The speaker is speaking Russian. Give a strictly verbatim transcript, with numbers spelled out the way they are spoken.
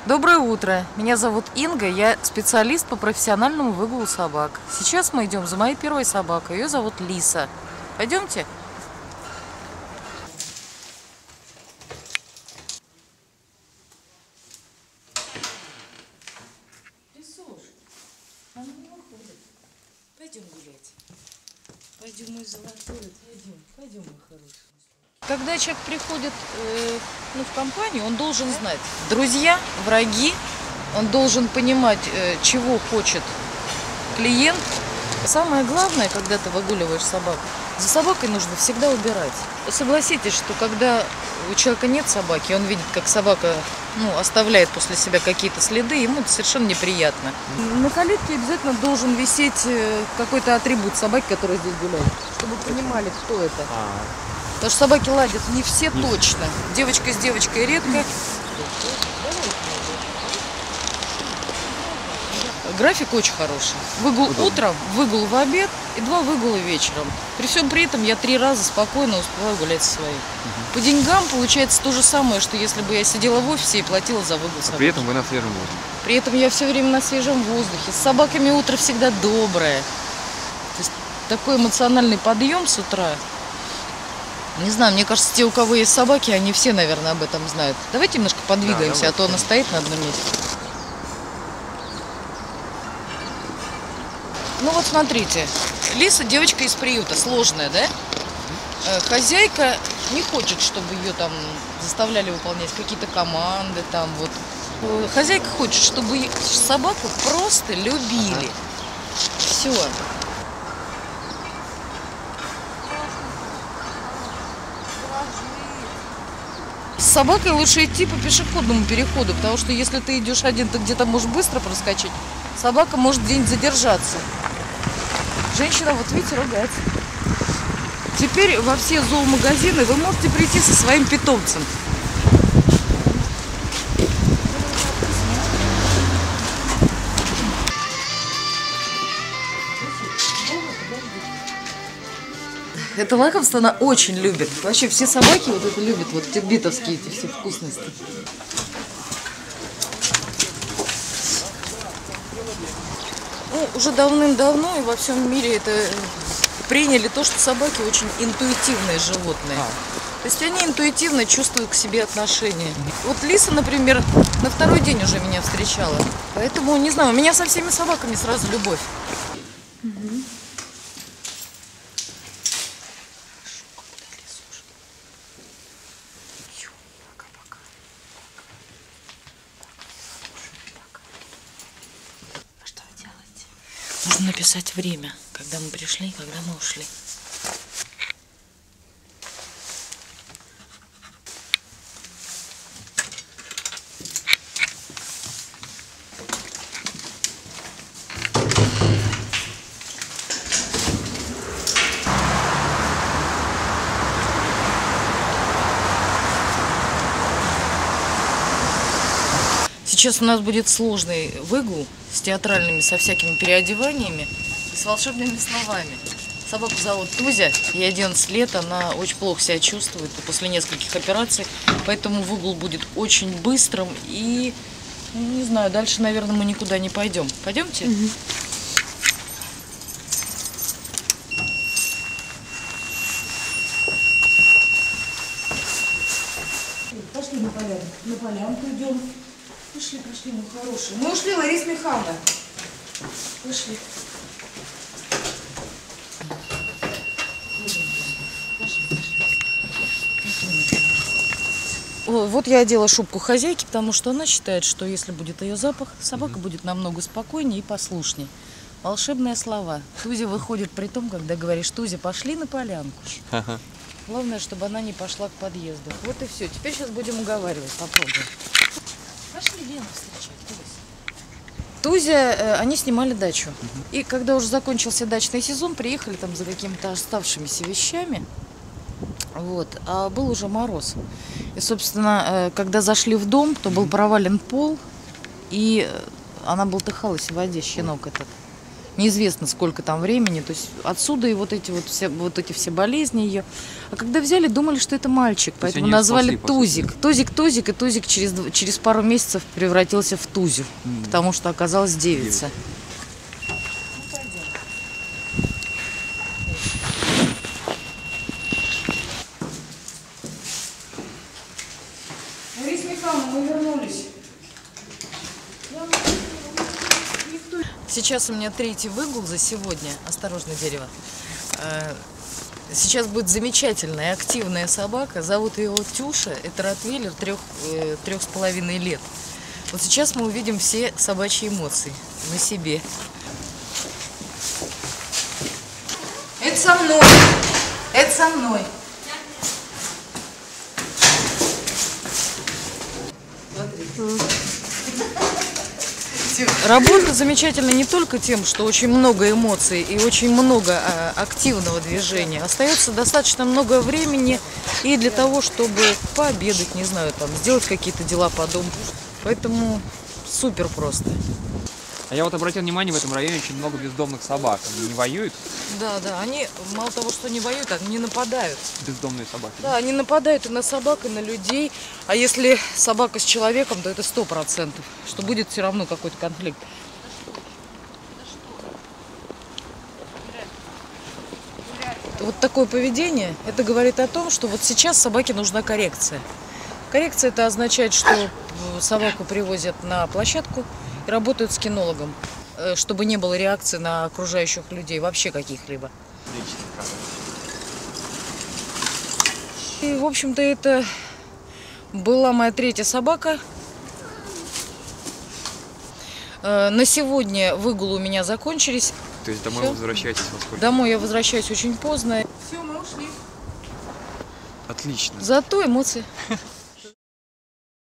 Доброе утро. Меня зовут Инга, я специалист по профессиональному выгулу собак. Сейчас мы идем за моей первой собакой, ее зовут Лиса. Пойдемте? Лисуш, она не выходит. Пойдем гулять. Пойдем, мой золотой, пойдем, пойдем, мой хороший. Когда человек приходит э, ну, в компанию, он должен знать друзья, враги, он должен понимать, э, чего хочет клиент. Самое главное, когда ты выгуливаешь собаку, за собакой нужно всегда убирать. Согласитесь, что когда у человека нет собаки, он видит, как собака ну, оставляет после себя какие-то следы, ему это совершенно неприятно. На калитке обязательно должен висеть какой-то атрибут собаки, которая здесь гуляет, чтобы понимали, кто это. Потому что собаки ладят не все точно. Девочка с девочкой редко. График очень хороший. Выгул утром, выгул в обед и два выгула вечером. При всем при этом я три раза спокойно успеваю гулять со своей. Угу. По деньгам получается то же самое, что если бы я сидела в офисе и платила за выгул собаки. При этом вы на свежем воздухе. При этом я все время на свежем воздухе. С собаками утро всегда доброе. То есть такой эмоциональный подъем с утра. Не знаю, мне кажется, те, у кого есть собаки, они все, наверное, об этом знают. Давайте немножко подвигаемся, да, а то она стоит на одном месте. Ну вот смотрите, Лиса девочка из приюта, сложная, да? Хозяйка не хочет, чтобы ее там заставляли выполнять какие-то команды, там вот. Хозяйка хочет, чтобы собаку просто любили. Все. С собакой лучше идти по пешеходному переходу, потому что если ты идешь один, ты где-то можешь быстро проскочить. Собака может где-нибудь задержаться. Женщина, вот видите, ругается. Теперь во все зоомагазины вы можете прийти со своим питомцем. Это лакомство она очень любит. Вообще все собаки вот это любят, вот тирбитовские эти все вкусности. Ну, уже давным-давно и во всем мире это приняли то, что собаки очень интуитивные животные. А. То есть они интуитивно чувствуют к себе отношения. Вот Лиса, например, на второй день уже меня встречала. Поэтому, не знаю, у меня со всеми собаками сразу любовь. Угу. Нужно написать время, когда мы пришли и когда мы ушли. Сейчас у нас будет сложный выгул с театральными, со всякими переодеваниями и с волшебными словами. Собаку зовут Тузя, ей одиннадцать лет, она очень плохо себя чувствует после нескольких операций, поэтому выгул будет очень быстрым и, не знаю, дальше, наверное, мы никуда не пойдем. Пойдемте? Угу. Пошли на полянку. На полянку идем. Пошли, пошли, мы хорошие. Мы ушли, Лариса Михайловна. Пошли. Вот я одела шубку хозяйки, потому что она считает, что если будет ее запах, собака будет намного спокойнее и послушнее. Волшебные слова. Тузя выходит при том, когда говоришь: Тузя, пошли на полянку. Главное, чтобы она не пошла к подъезду. Вот и все. Теперь сейчас будем уговаривать. Попробуем. Пошли Лену встречать. Тузя, они снимали дачу. И когда уже закончился дачный сезон, приехали там за какими-то оставшимися вещами. Вот. А был уже мороз. И, собственно, когда зашли в дом, то был провален пол, и она болтыхалась в воде, щенок этот. неизвестно сколько там времени. То есть отсюда и вот эти вот все, вот эти все болезни ее. А когда взяли, думали, что это мальчик, То поэтому есть они назвали спасли, по Тузик. Тузик, Тузик, и Тузик через, дв- через пару месяцев превратился в Тузю, М. потому что оказалась девица. Лариса Михайловна, мы вернулись. Сейчас у меня третий выгул за сегодня. Осторожно, дерево. Э, Сейчас будет замечательная, активная собака. Зовут ее Тюша. Это ротвейлер трех, э, трех с половиной лет. Вот сейчас мы увидим все собачьи эмоции на себе. Это со мной. Это со мной. Работа замечательна не только тем, что очень много эмоций и очень много а, активного движения. Остается достаточно много времени и для того, чтобы пообедать, не знаю, там, сделать какие-то дела по дому. Поэтому супер просто. А я вот обратил внимание, в этом районе очень много бездомных собак. Они не воюют, Да, да, они мало того, что не воюют, они нападают. бездомные собаки. Да, они нападают и на собак, и на людей. А если собака с человеком, то это сто процентов, что будет все равно какой-то конфликт. Вот такое поведение, это говорит о том, что вот сейчас собаке нужна коррекция. Коррекция — это означает, что собаку привозят на площадку и работают с кинологом, э, чтобы не было реакции на окружающих людей, вообще каких-либо. И, в общем-то, это была моя третья собака. Э, На сегодня выгулы у меня закончились. То есть домой Всё. вы возвращаетесь во сколько? Домой я возвращаюсь очень поздно. Все, мы ушли. Отлично. Зато эмоции.